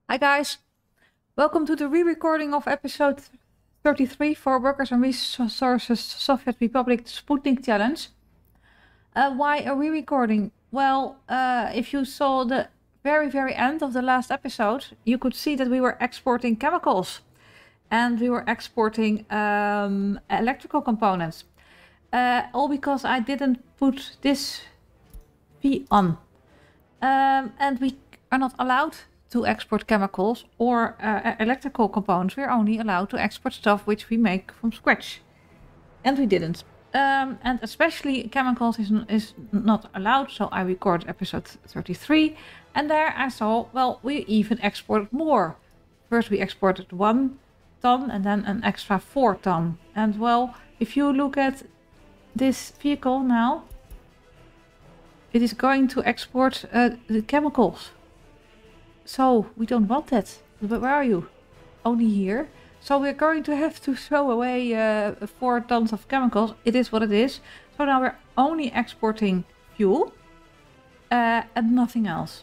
Hi guys, welcome to the re-recording of episode 33 for Workers and Resources Soviet Republic Sputnik Challenge. Why a re-recording? Well, if you saw the very end of the last episode, you could see that we were exporting chemicals and we were exporting electrical components. All because I didn't put this V on. And we are not allowed to export chemicals or electrical components. We're only allowed to export stuff which we make from scratch. And we didn't. And especially chemicals is not allowed, so I recorded episode 33. And there I saw, well, we even exported more. First we exported 1 ton and then an extra 4 ton. And well, if you look at this vehicle now, it is going to export the chemicals. So we don't want that. But where are you? Only here. So we're going to have to throw away 4 tons of chemicals. It is what it is. So now we're only exporting fuel and nothing else.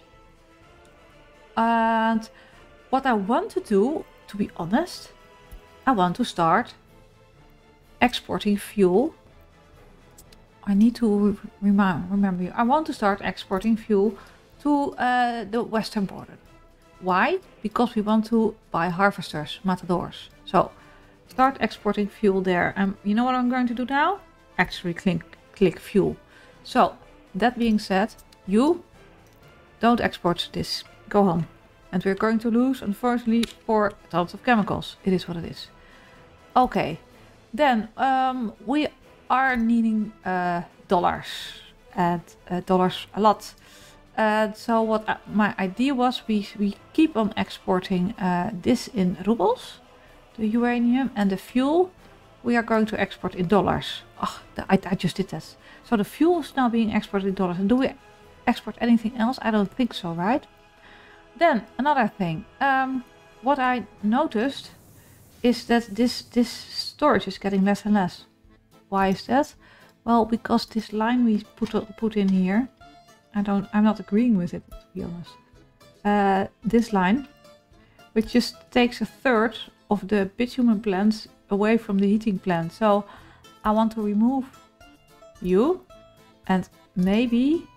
And what I want to do, to be honest, I want to start exporting fuel. I need to remember you. I want to start exporting fuel to the western border. Why? Because we want to buy harvesters, matadors. So start exporting fuel there. And you know what I'm going to do now? Actually click fuel. So that being said, you don't export this. Go home. And we're going to lose, unfortunately, 4 tons of chemicals. It is what it is. Okay. Then we are needing dollars. And dollars a lot. So what my idea was, we keep on exporting this in rubles, the uranium, and the fuel we are going to export in dollars. Oh, I just did that. So the fuel is now being exported in dollars. And do we export anything else? I don't think so, right? Then another thing. What I noticed is that this storage is getting less and less. Why is that? Well, because this line we put in here, I'm not agreeing with it, to be honest. This line, which just takes 1/3 of the bitumen plants away from the heating plant. So I want to remove you, and maybe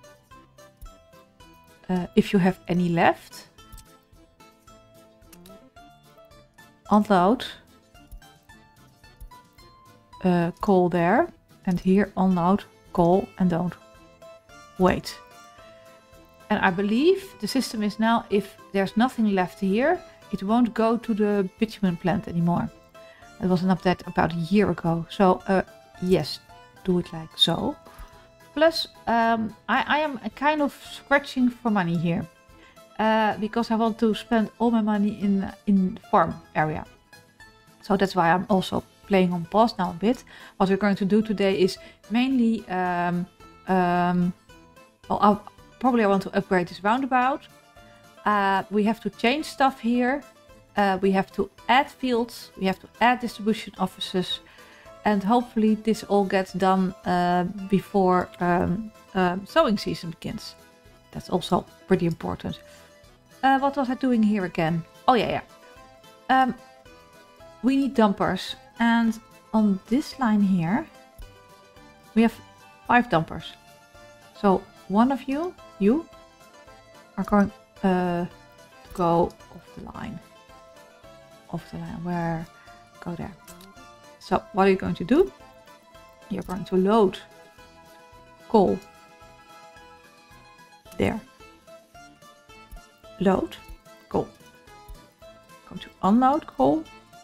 if you have any left, unload coal there, and here unload coal and don't wait. And I believe the system is now, if there's nothing left here, it won't go to the bitumen plant anymore. It was an update about a year ago. So yes, do it like so. Plus, I am kind of scratching for money here. Because I want to spend all my money in the farm area. So that's why I'm also playing on pause now a bit. What we're going to do today is mainly... Probably I want to upgrade this roundabout. We have to change stuff here. We have to add fields. We have to add distribution offices. And hopefully this all gets done before sowing season begins. That's also pretty important. What was I doing here again? Oh yeah. We need dumpers. And on this line here, we have 5 dumpers. So one of you are going to go off the line. Where? Go there. So what are you going to do? You're going to load coal there. Load coal. Going to unload coal.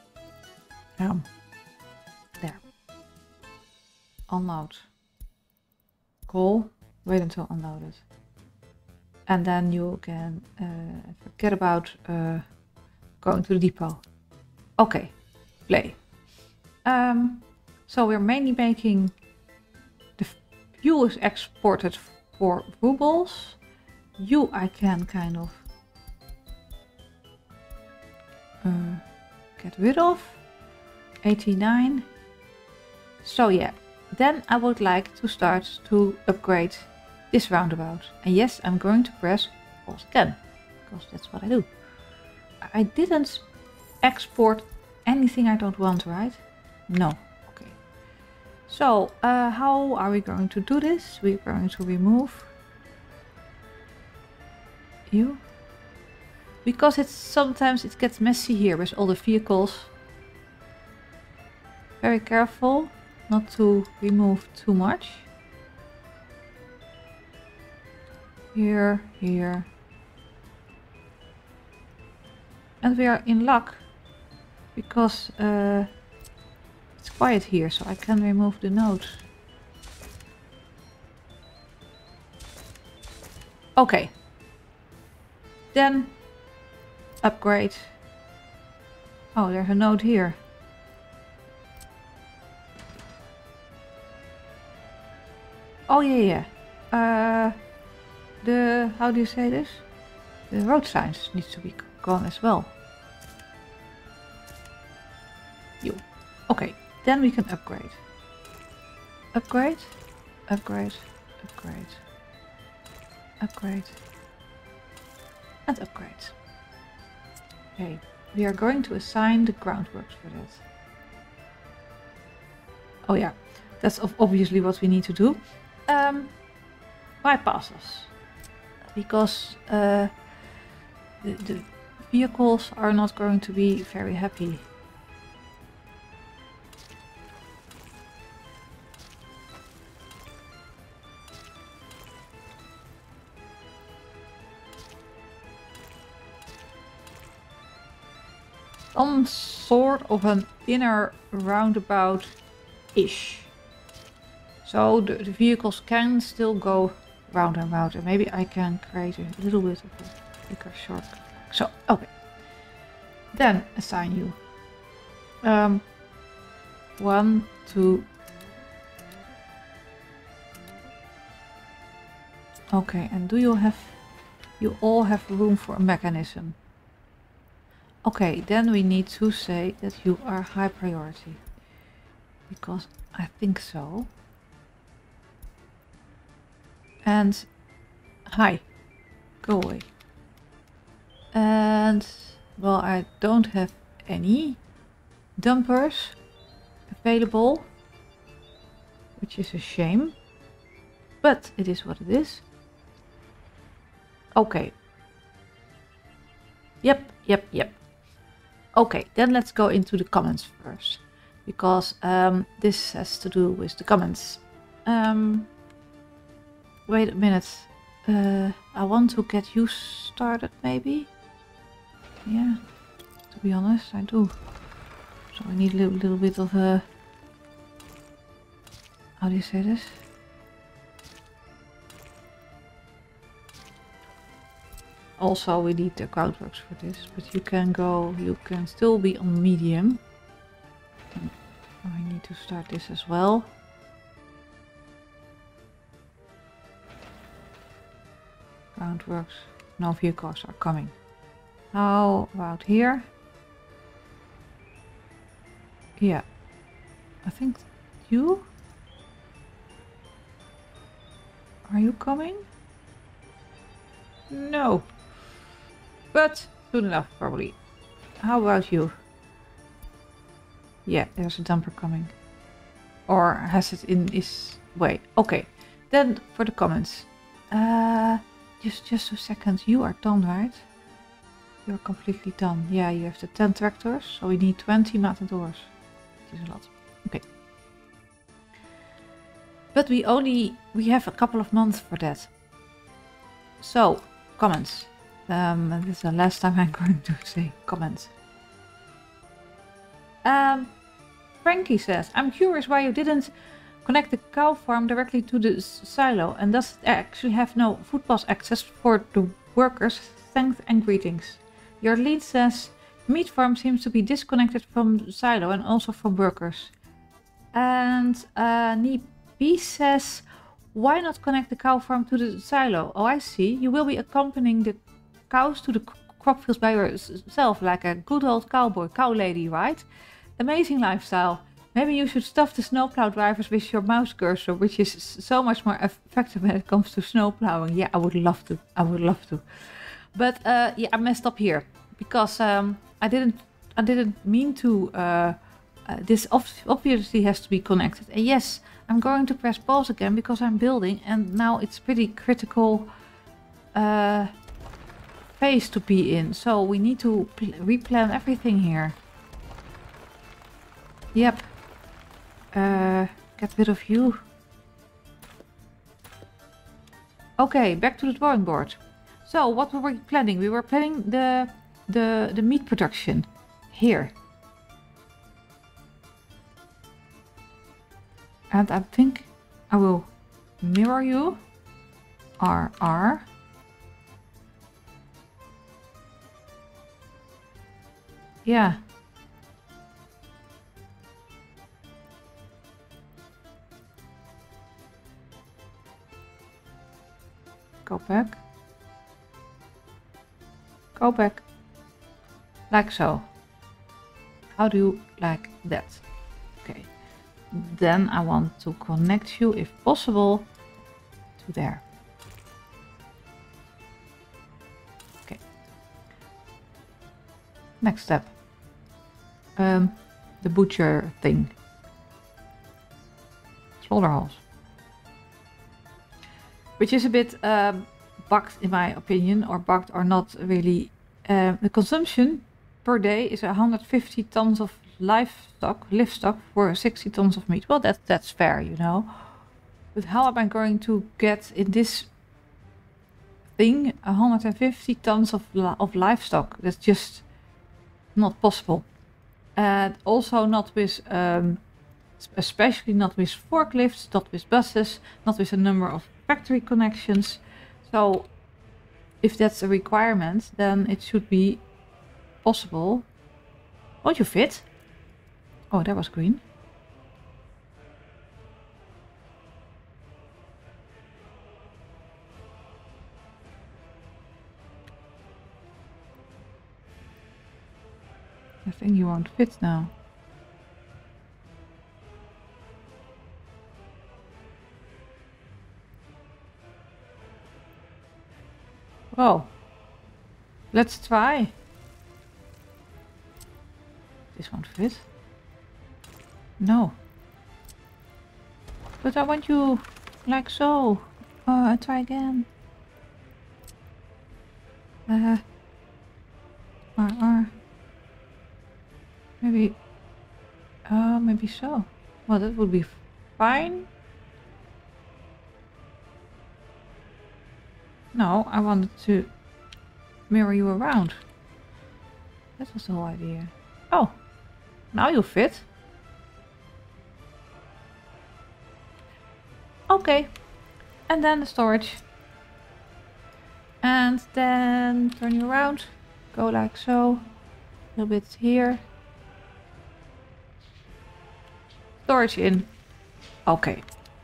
There. Unload coal. Wait until unloaded. And then you can forget about going to the depot. Okay, play. So we're mainly making the fuel is exported for rubles. You I can kind of get rid of. 89. So yeah, then I would like to start to upgrade this roundabout. And yes, I'm going to press pause again, because that's what I do. I didn't export anything I don't want, right? No. Okay. So, how are we going to do this? We're going to remove you. Because sometimes it gets messy here with all the vehicles. Very careful not to remove too much. Here, here. And we are in luck because it's quiet here, so I can remove the nodes. Okay. Then upgrade. Oh, there's a node here. Oh yeah. How do you say this? The road signs needs to be gone as well. Okay, then we can upgrade. Upgrade, upgrade, upgrade, upgrade, and upgrade. Okay, we are going to assign the groundworks for that. Oh yeah, that's obviously what we need to do. Bypasses. Because the vehicles are not going to be very happy. Some sort of an inner roundabout-ish. So the vehicles can still go round and round, and maybe I can create a little bit of a bigger shortcut. So, okay. Then assign you. 1, 2. Okay, and do you all have room for a mechanism? Okay, then we need to say that you are high priority. Because I think so. And hi, go away. And well, I don't have any dumpers available, which is a shame, but it is what it is. Okay. Yep. Okay, then let's go into the comments first, because this has to do with the comments. Wait a minute. I want to get you started, maybe? Yeah, to be honest, I do. So I need a little bit of a... How do you say this? Also, we need the groundworks for this, but you can still be on medium. I need to start this as well. Groundworks. No vehicles are coming. How about here? Yeah. I think you? Are you coming? No. But soon enough, probably. How about you? Yeah, there's a dumper coming. Or has it in his way. Okay. Then for the comments. Just a second. You are done, right? You're completely done. Yeah, you have the 10 tractors, so we need 20 matadors. It is a lot. Okay. But we have a couple of months for that. So, comments. This is the last time I'm going to say comments. Frankie says, I'm curious why you didn't connect the cow farm directly to the silo, and does it actually have no food pass access for the workers? Thanks and greetings. Your lead says, meat farm seems to be disconnected from the silo and also from workers. And Nipi says, why not connect the cow farm to the silo? Oh, I see. You will be accompanying the cows to the crop fields by yourself, like a good old cow lady, right? Amazing lifestyle. Maybe you should stuff the snowplow drivers with your mouse cursor, which is so much more effective when it comes to snowplowing. Yeah, I would love to. But yeah, I messed up here. because I didn't mean to. This obviously has to be connected. And yes, I'm going to press pause again because I'm building, and now it's pretty critical phase to be in. So we need to replan everything here. Yep. Get rid of you. Okay, back to the drawing board. So what were we planning? We were planning the meat production here. And I think I will mirror you. RR. Yeah. Go back. Go back. Like so. How do you like that? Okay. Then I want to connect you, if possible, to there. Okay. Next step. The butcher thing. Slaughterhouse. Which is a bit bugged in my opinion, or bugged or not really. The consumption per day is 150 tons of livestock for 60 tons of meat. Well, that's fair, you know. But how am I going to get in this thing 150 tons of livestock? That's just not possible. And also not with, especially not with forklifts, not with buses, not with a number of factory connections. So if that's a requirement, then it should be possible. Won't you fit? Oh, that was green. I think you won't fit now. Well, let's try. This won't fit. No. But I want you like so. I'll try again. Maybe. Maybe so. Well, that would be fine. No, I wanted to mirror you around. That was the whole idea. Oh, now you fit. Okay, and then the storage. And then turn you around. Go like so. A little bit here. Storage in. Okay.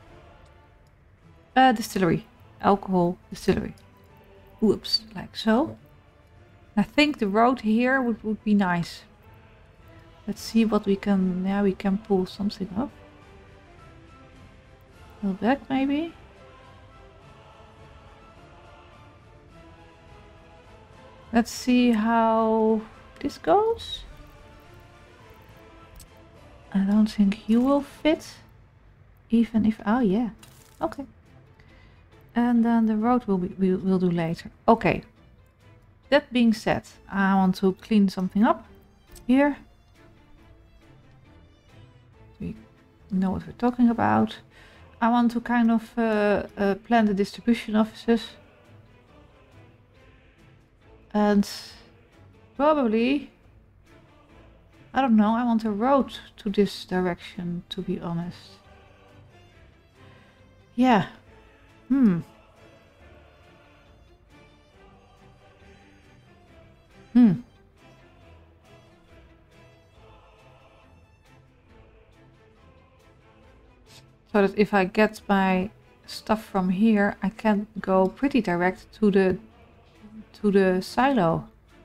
Distillery. Alcohol distillery. Whoops, like so. I think the road here would be nice. Let's see what we can. Yeah, we can pull something up. A little back maybe. Let's see how this goes. I don't think you will fit. Even if, oh yeah, okay. And then the road we'll do later. Okay. That being said, I want to clean something up here. We know what we're talking about. I want to kind of plan the distribution offices. And probably, I don't know, I want a road to this direction, to be honest. Yeah. So that if I get my stuff from here, I can go pretty direct to the silo.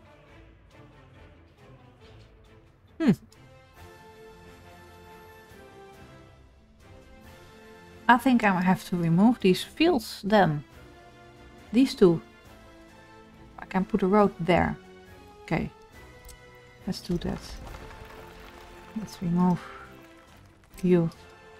I think I have to remove these fields then. These two. I can put a road there. Okay. Let's do that. Let's remove you.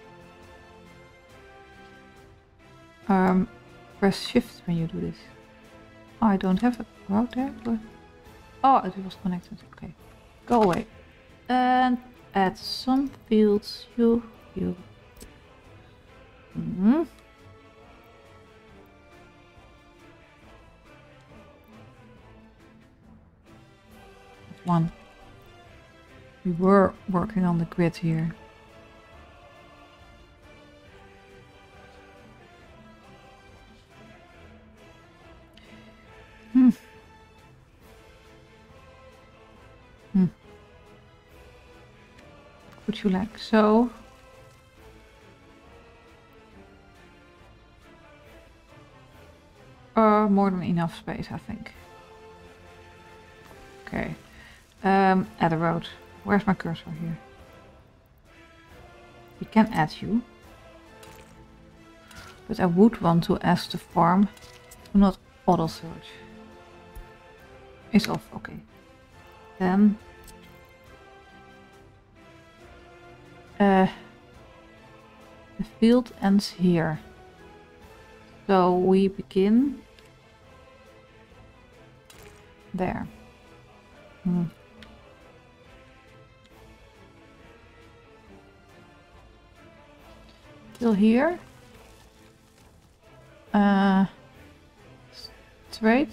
Press shift when you do this. Oh, I don't have a route there. But... oh, it was connected. Okay. Go away. And add some fields. You. One. We were working on the grid here. Would you like so? More than enough space, I think. Okay. Add a road. Where's my cursor here? We can add you. But I would want to ask the farm to not auto search. It's off, okay. Then the field ends here. So we begin there. Till here. Straight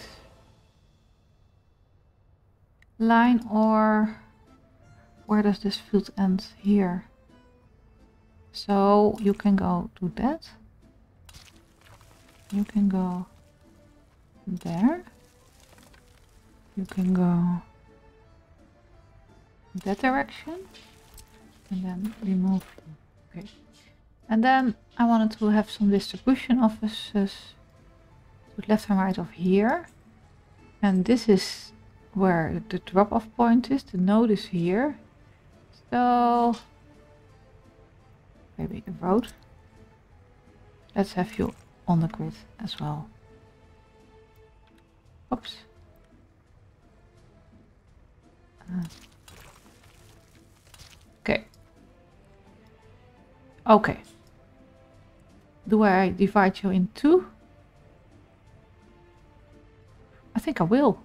line, or where does this field end? Here. So you can go to that. You can go there. You can go that direction. And then remove. Okay. And then I wanted to have some distribution offices to left and right of here. And this is where the drop-off point is. The node is here. So maybe a road. Let's have you on the grid as well. Oops. Okay. Okay. Do I divide you in two? I think I will.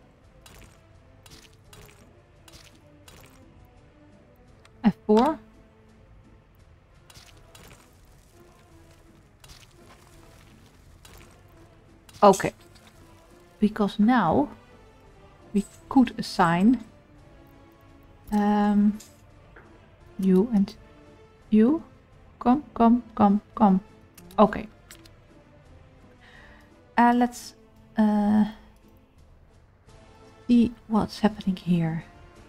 F4. Okay. Because now we could assign you and you. Come. Okay. Let's see what's happening here.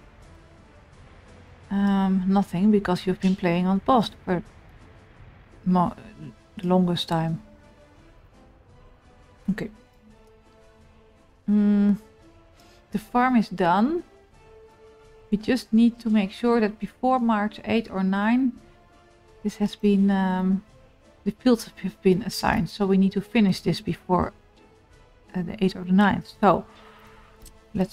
Nothing, because you've been playing on post for the longest time. Okay. The farm is done. We just need to make sure that before March 8 or 9, this has been, the fields have been assigned. So we need to finish this before the 8th or the 9th. So let's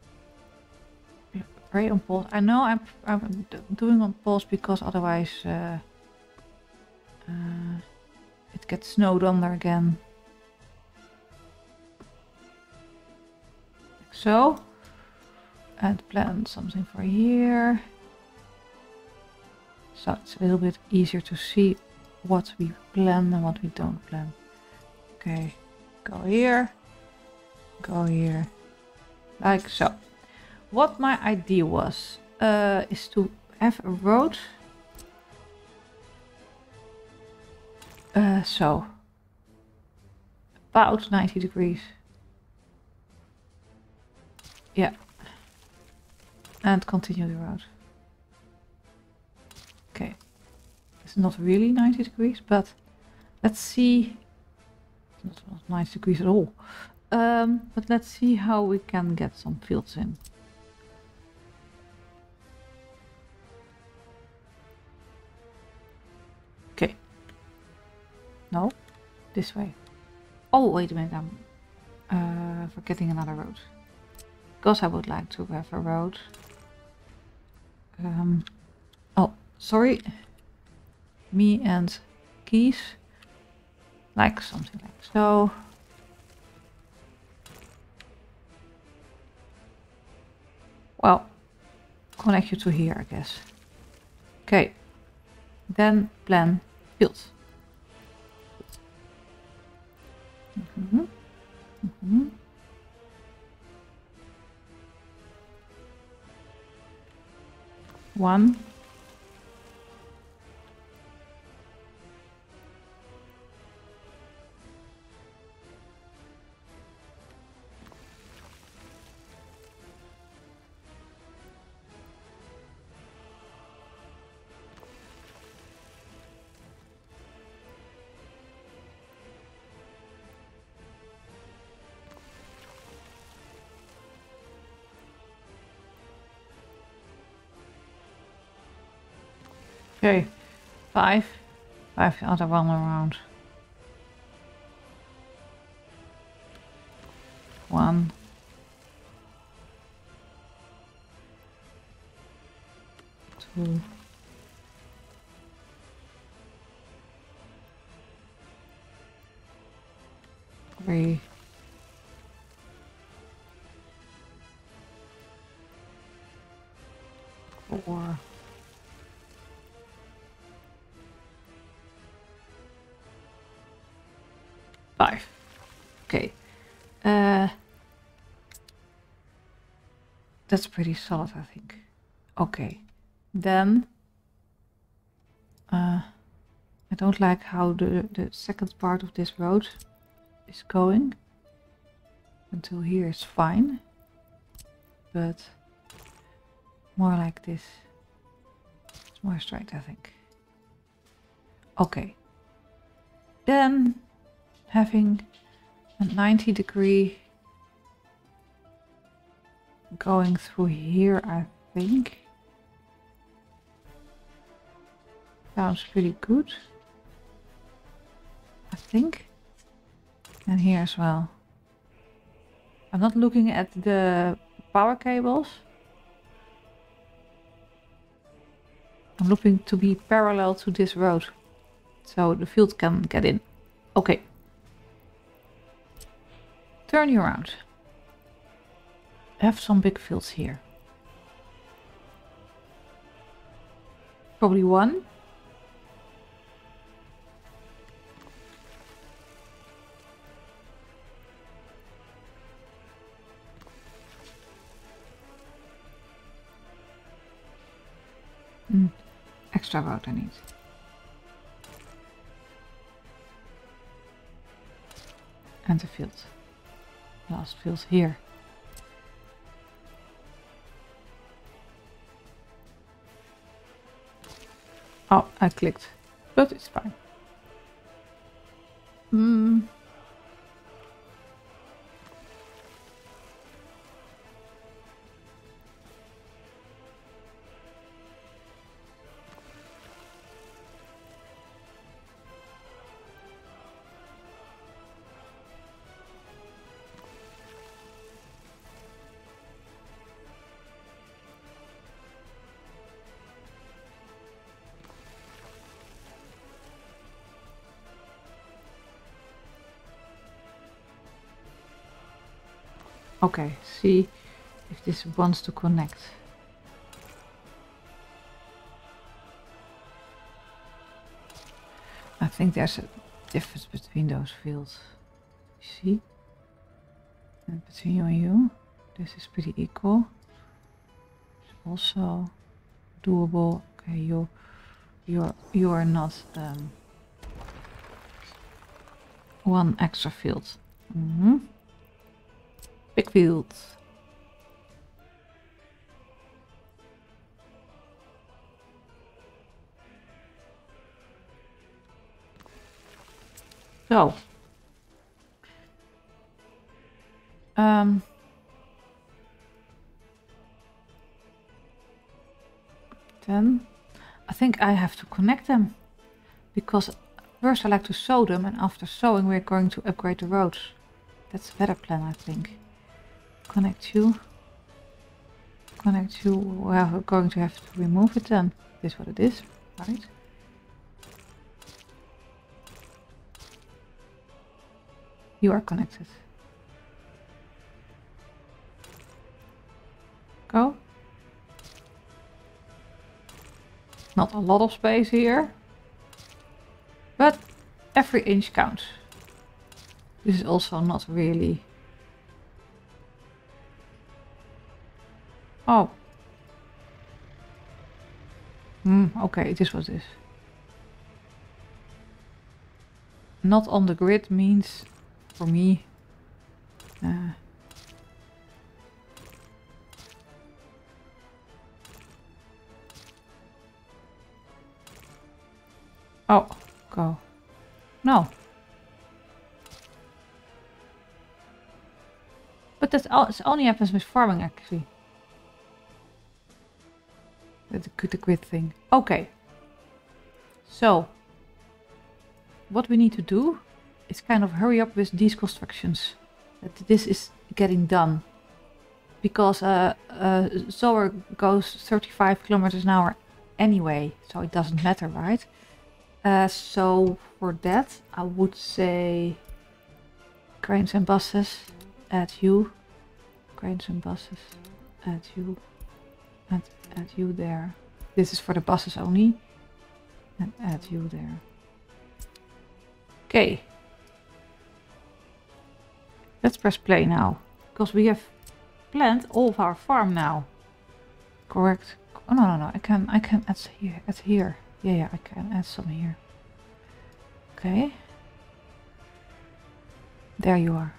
pray on pause. I know I'm doing on pause because otherwise it gets snowed under again. Like so. And plan something for here. So it's a little bit easier to see what we plan and what we don't plan. Okay, go here, like so. What my idea was, is to have a road. So, about 90 degrees. Yeah. And continue the road. Okay. It's not really 90 degrees, but let's see. It's not 90 degrees at all. But let's see how we can get some fields in. Okay. No, this way. Oh, wait a minute. I'm forgetting another road. because I would like to have a road. Oh, sorry. Me and Keys. Like something like so. Well, connect you to here, I guess. Okay. Then plan field. One. Okay, 5 other one around. 1. 2. 3. 4. 5. Okay. That's pretty solid, I think. Okay. Then I don't like how the second part of this road is going. Until here is fine. But more like this. It's more straight, I think. Okay. Then having a 90-degree going through here, I think. Sounds pretty good. I think. And here as well. I'm not looking at the power cables. I'm looking to be parallel to this road. So the field can get in. Okay. Turn you around. Have some big fields here. Probably 1. Extra road I need. And the field. Last field here. Oh, I clicked. But it's fine. Okay, see if this wants to connect. I think there's a difference between those fields. You see? And between you and you, this is pretty equal. It's also doable. Okay, you are not one extra field. Big fields. So. Then I think I have to connect them. Because first I like to sow them, and after sowing we're going to upgrade the roads. That's a better plan, I think. Connect you. Connect you. Well, we're going to have to remove it then. This is what it is, right? You are connected. Go. Not a lot of space here, but every inch counts. This is also not really... Oh. Okay, this was this. Not on the grid means, for me... Oh, go. No. But that's all, it only happens with farming actually. The grid thing. Okay. So, what we need to do is kind of hurry up with these constructions. That this is getting done. Because Zoer goes 35 kilometers an hour anyway, so it doesn't matter, right? So for that, I would say cranes and buses, add you. Cranes and buses, add you. And add you there. This is for the buses only. And add you there. Okay. Let's press play now. Because we have planned all of our farm now. Correct. Oh no, I can add here. Yeah, I can add some here. Okay. There you are.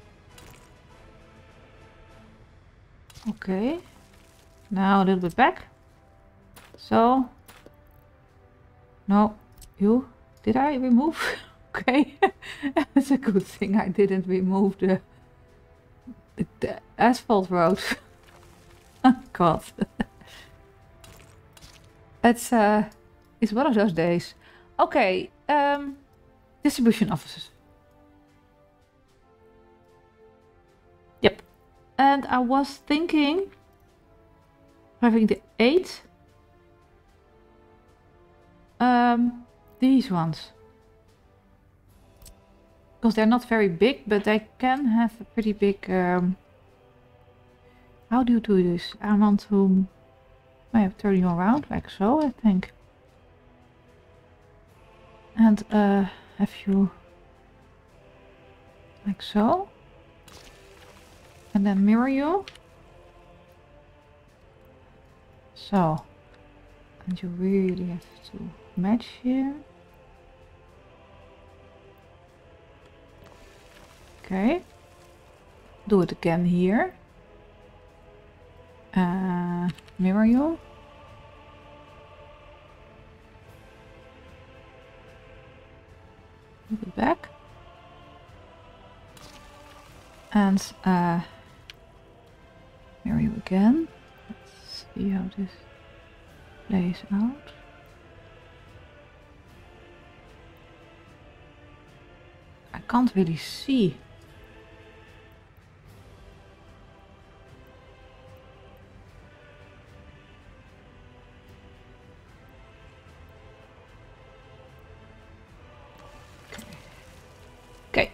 Okay. Now a little bit back. So. No, you. Did I remove? Okay. It's a good thing I didn't remove the asphalt road. Oh God. It's one of those days. Okay, distribution offices. Yep. And I was thinking having the 8. These ones. Because they're not very big, but they can have a pretty big... How do you do this? I want to... I have to turn you around, like so, I think. And have you... Like so. And then mirror you. So. And you really have to match here. Okay. Do it again here. Mirror you. Move it back. And mirror you again. Let's see how this plays out. I can't really see. Okay.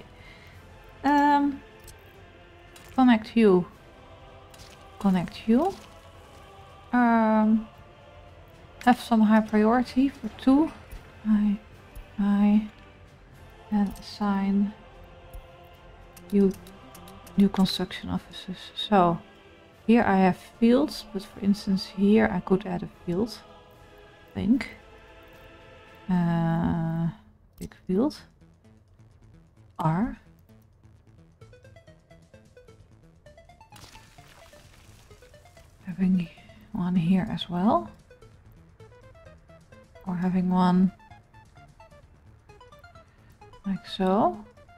Connect you. Connect you. Have some high priority for 2. I and assign you new construction offices. So here I have fields, but for instance here I could add a field. I think. Big field. R. Having one here as well. Or having one like so.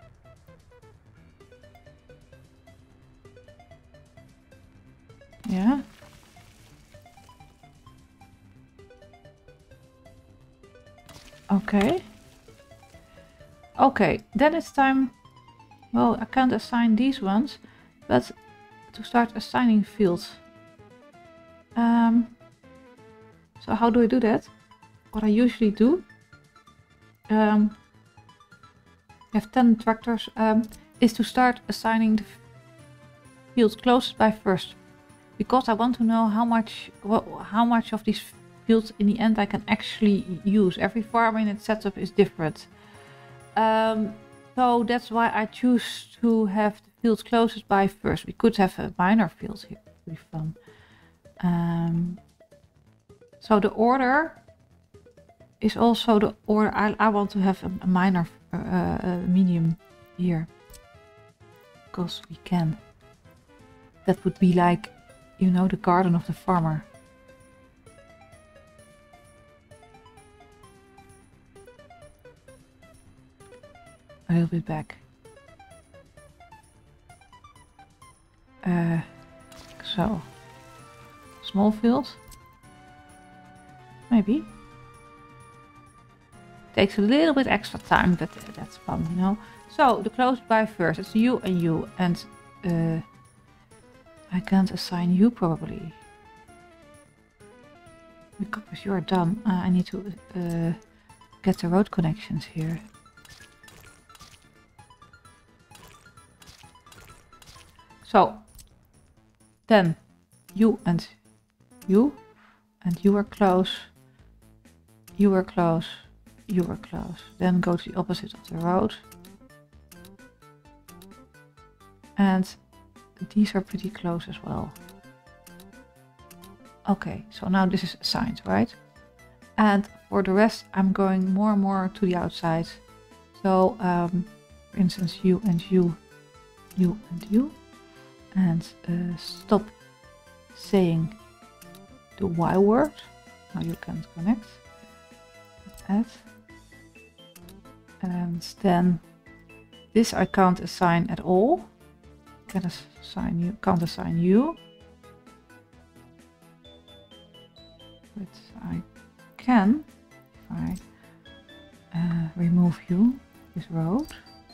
Yeah. Okay. Okay, then it's time. Well, I can't assign these ones, but to start assigning fields. So how do I do that? What I usually do, I have 10 tractors, is to start assigning the fields closest by first. Because I want to know how much of these fields in the end I can actually use. Every farm in its setup is different. So that's why I choose to have the fields closest by first. We could have a minor field here. It would be fun. So the order is also the order. I want to have a minor, medium here. Because we can. That would be like, you know, the garden of the farmer. A little bit back. So. Small field. Maybe. Takes a little bit extra time, but that's fun, you know. So, the close by first. It's you and you. And I can't assign you probably. Because you're done. I need to get the road connections here. So, then you and you are close, you are close, you are close. Then go to the opposite of the road. And these are pretty close as well. Okay, so now this is assigned, right? And for the rest, I'm going more and more to the outside. So, for instance, you and you, you and you. And stop saying the Y word. Now you can't connect. Add. And then this I can't assign at all. Can't assign you. But I can if I remove you, this road.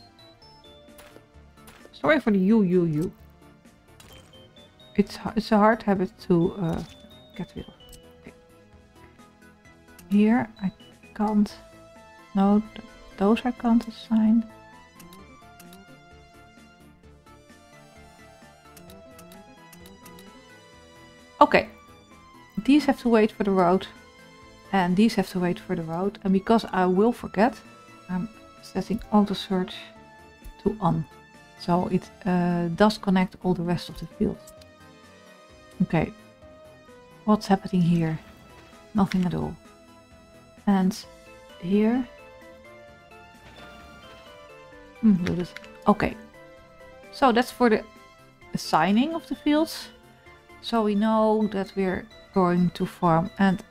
Sorry for the you. It's a hard habit to get rid of. Okay. Here I can't. No, those I can't assign. Okay. These have to wait for the road. And these have to wait for the road. And because I will forget, I'm setting auto search to on. So it does connect all the rest of the field. Okay, what's happening here? Nothing at all. And here? Okay, so that's for the assigning of the fields. So we know that we're going to farm, and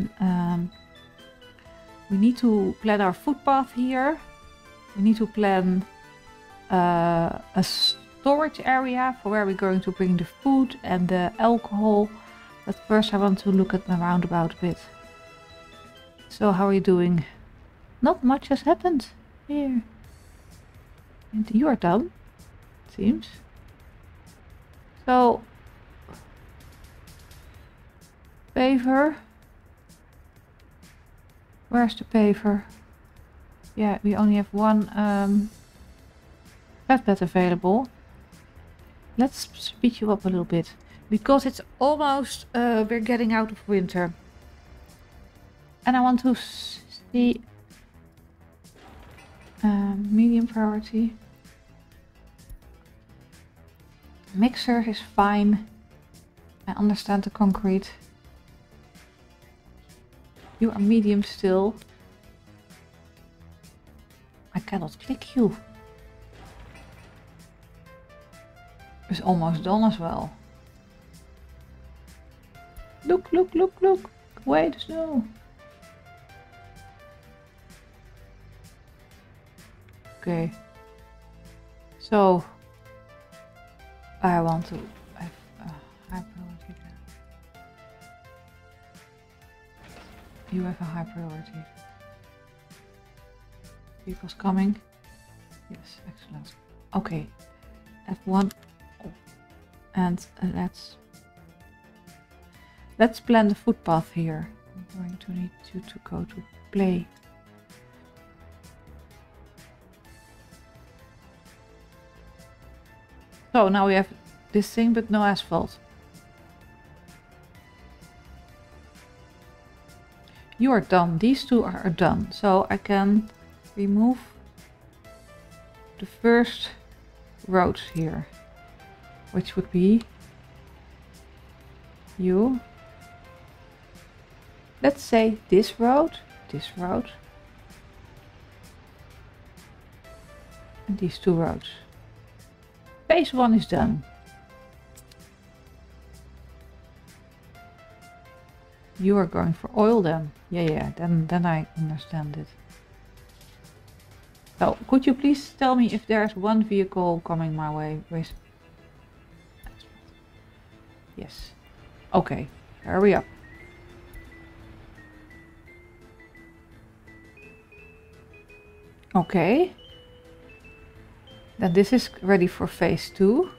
we need to plan our footpath here. We need to plan a storage area for where we're going to bring the food and the alcohol. But first I want to look at the roundabout a bit. So how are you doing? Not much has happened here. And you are done, it seems. So paver. Where's the paver? Yeah, we only have one flatbed available. Let's speed you up a little bit. Because it's almost, we're getting out of winter. And I want to see medium priority. Mixer is fine. I understand the concrete. You are medium still. I cannot click you. It's almost done as well. Look, look, look, look. Away the snow. Okay. So, I want to have a high priority there. You have a high priority. Vehicles coming. Yes, excellent. Okay. F1. And let's plan the footpath here. going to need you to go to play. So now we have this thing but no asphalt. You are done. These two are done. So I can remove the first roads here, which would be you. Let's say this road, and these two roads. Phase 1 is done. You are going for oil then. Yeah, then I understand it. So, could you please tell me if there's one vehicle coming my way with... Yes. Okay, hurry up. Okay. Then this is ready for phase 2.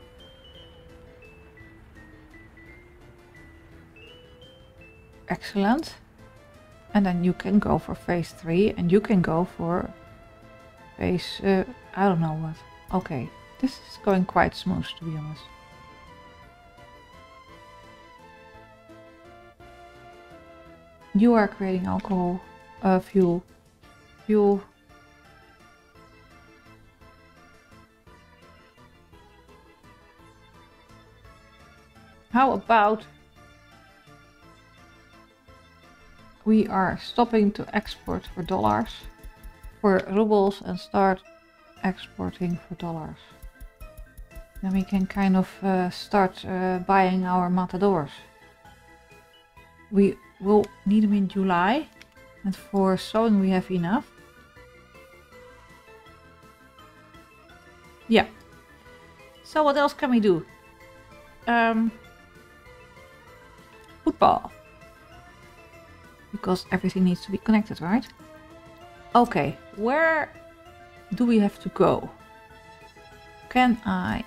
Excellent. And then you can go for phase 3 and you can go for phase... I don't know what. Okay, this is going quite smooth to be honest. You are creating alcohol, fuel. How about we are stopping to export for dollars, for rubles, and start exporting for dollars. Then we can kind of start buying our matadors. We will need them in July, and for sowing we have enough. Yeah. So what else can we do? Football. Because everything needs to be connected, right? Okay, where do we have to go? Can I...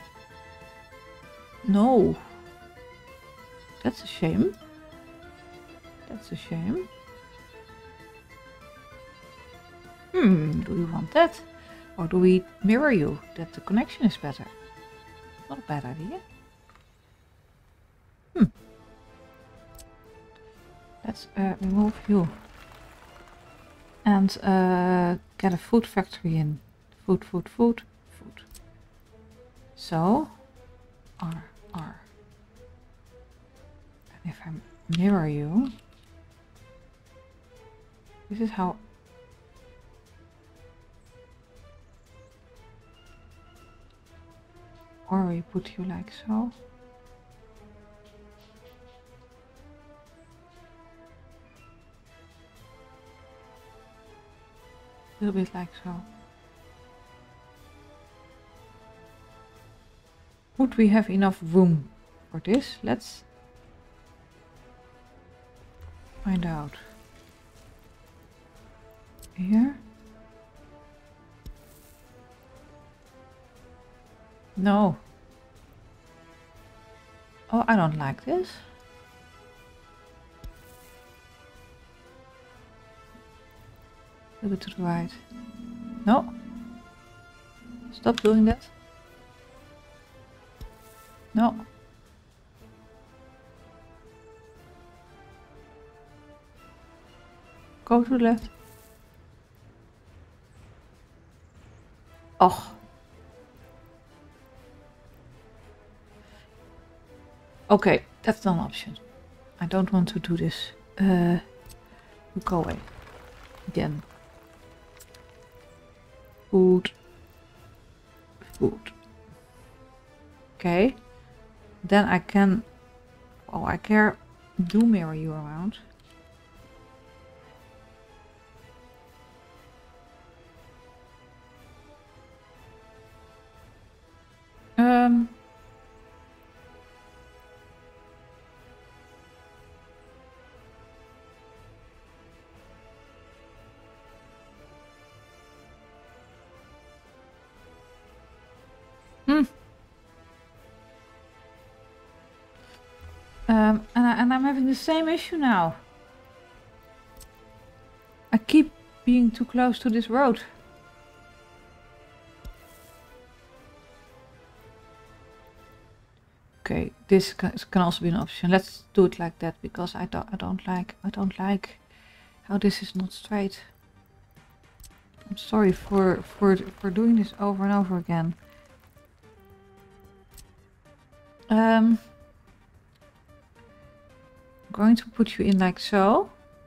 No. That's a shame. That's a shame. Do we want that? Or do we mirror you, that the connection is better? Not a bad idea. Let's remove you. And get a food factory in. Food. So, R. And if I mirror you, this is how... Or we put you like so. A little bit like so. Would we have enough room for this? Let's find out. Here. No. Oh, I don't like this. A little bit to the right. No. Stop doing that. No. Go to the left. Oh. Okay, that's not an option. I don't want to do this. You go away. Again. Food. Okay. Then I can... Oh, I can do mirror you around. And I'm having the same issue now. I keep being too close to this road. Okay, this can also be an option. Let's do it like that because I don't like how this is not straight. I'm sorry for doing this over and over again. I'm going to put you in like so.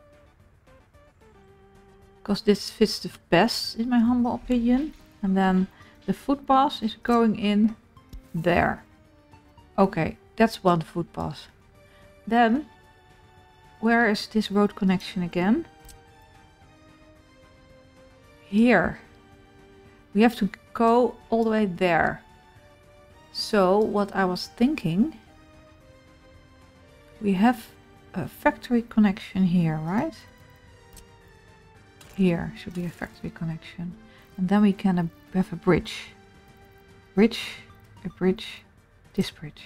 Because this fits the best in my humble opinion. And then the footpath is going in there. Okay, that's one footpath. Then, where is this road connection again? Here. We have to go all the way there. So, what I was thinking, we have a factory connection here, right? Here should be a factory connection. And then we can have a bridge. Bridge, a bridge, this bridge.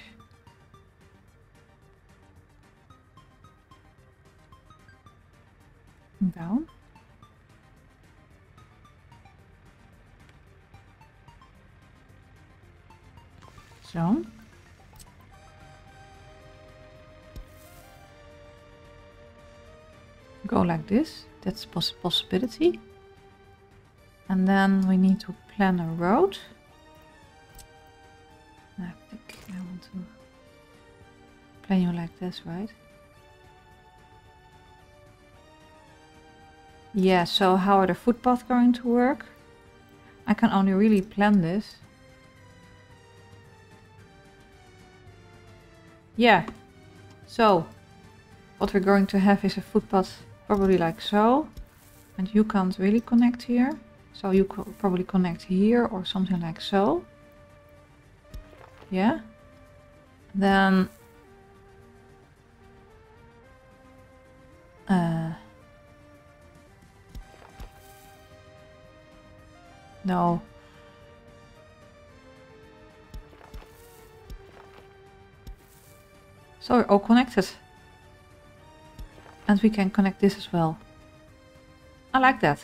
And down. So. Go like this. That's a possibility. And then we need to plan a road. I think I want to plan you like this, right? Yeah, so how are the footpaths going to work? I can only really plan this. Yeah, so what we're going to have is a footpath probably like so. And you can't really connect here. So you could probably connect here or something like so. Yeah. Then no. So we're all connected. And we can connect this as well. I like that.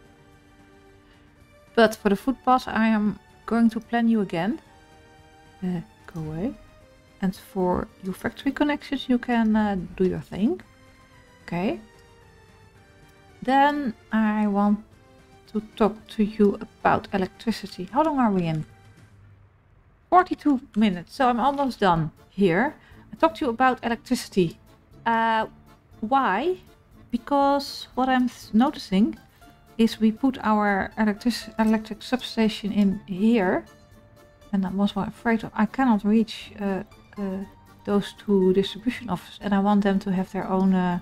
But for the footpath I am going to plan you again. Go away. And for your factory connections you can do your thing. Okay. Then I want to talk to you about electricity. How long are we in? 42 minutes, so I'm almost done here. I talked to you about electricity. Why? Because what I'm noticing is we put our electric substation in here. And I was afraid of, I cannot reach those two distribution offices. And I want them to have their own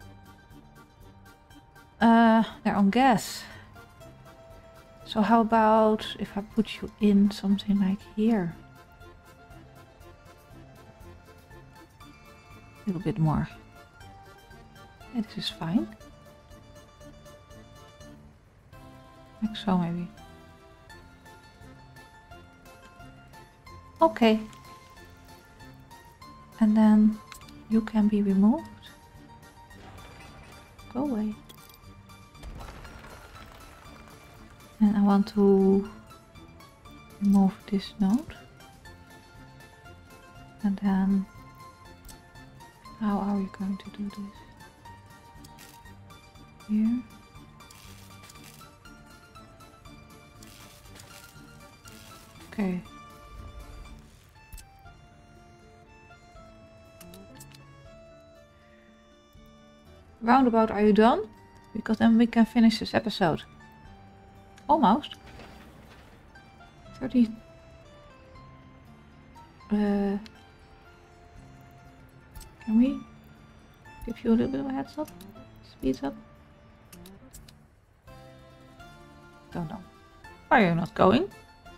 gas. So how about if I put you in something like here? A little bit more. Yeah, this is fine. Like so maybe. Okay. And then you can be removed. Go away. And I want to remove this node. And then how are we going to do this? Here. Okay. Roundabout, are you done? Because then we can finish this episode. Almost. 30. Can we give you a little bit of a heads up? Speed up? Don't know. Why are you not going?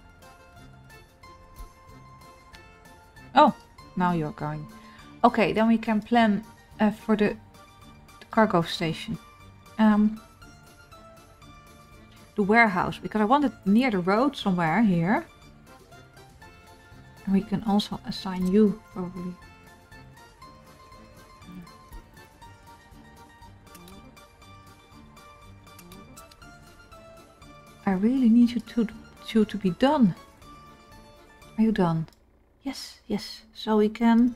Oh, now you're going. Okay, then we can plan for the cargo station. The warehouse, because I want it near the road somewhere here. And we can also assign you probably. I really need you to be done. Are you done? Yes, yes. So we can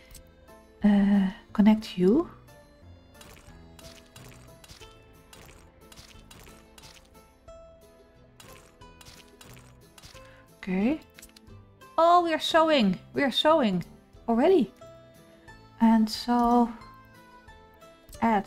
connect you. Okay. Oh, we are sewing. We are sewing already. And so add.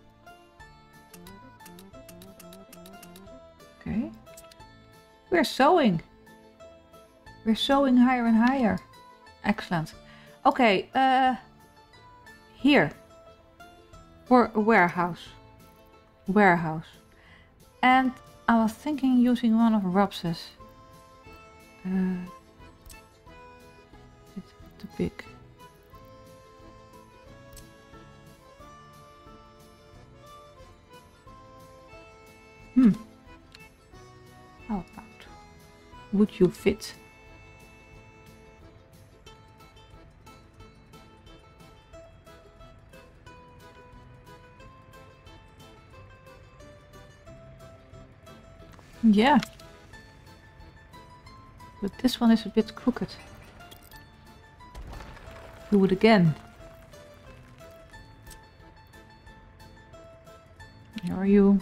Okay. We're sewing. We're sewing higher and higher. Excellent. Okay, here. For a warehouse. Warehouse. And I was thinking using one of Robs's. It's too big. How about, would you fit? Yeah. But this one is a bit crooked. Do it again. Here are you.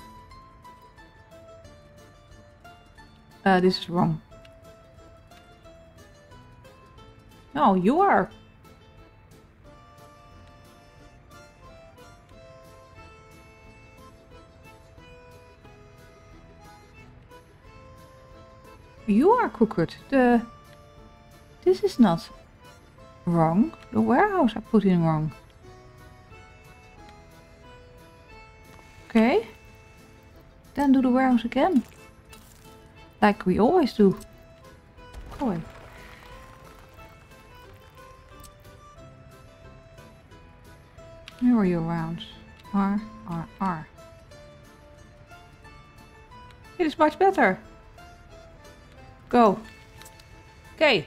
This is wrong. No, you are. You are crooked. This is not wrong. The warehouse I put in wrong. Okay. Then do the warehouse again. Like we always do. Go away. Where are you around? R, R, R. It is much better. Go. Okay.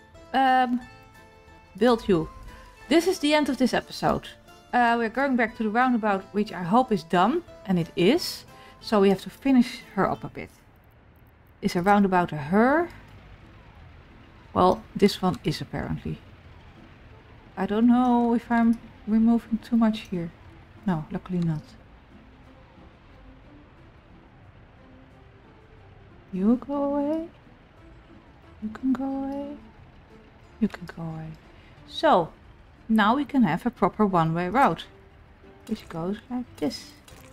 Build you. This is the end of this episode. We're going back to the roundabout, which I hope is done. And it is. So we have to finish her up a bit. Is a roundabout a her? Well, this one is apparently. I don't know if I'm removing too much here. No, luckily not. You go away. You can go away. You can go away. So, now we can have a proper one-way route. Which goes like this.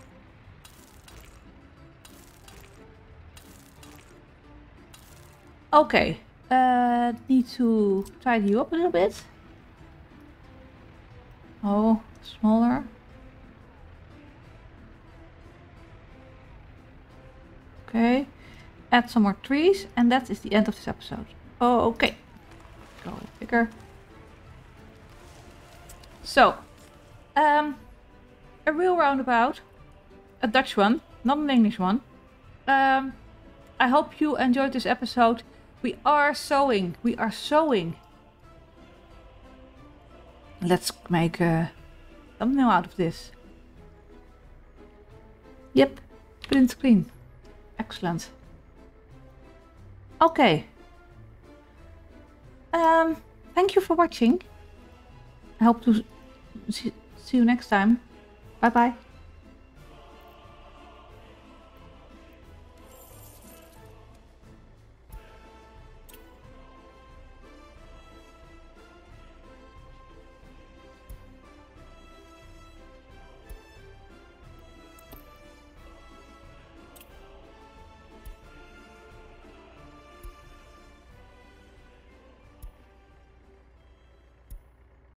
Okay. Need to tidy you up a little bit. Oh, smaller. Okay. Add some more trees, and that is the end of this episode. Oh, okay. Go bigger. So, a real roundabout. A Dutch one, not an English one. I hope you enjoyed this episode. We are sewing. We are sewing. Let's make a thumbnail out of this. Yep, print screen. Excellent. Okay. Thank you for watching. I hope to see you next time. Bye bye.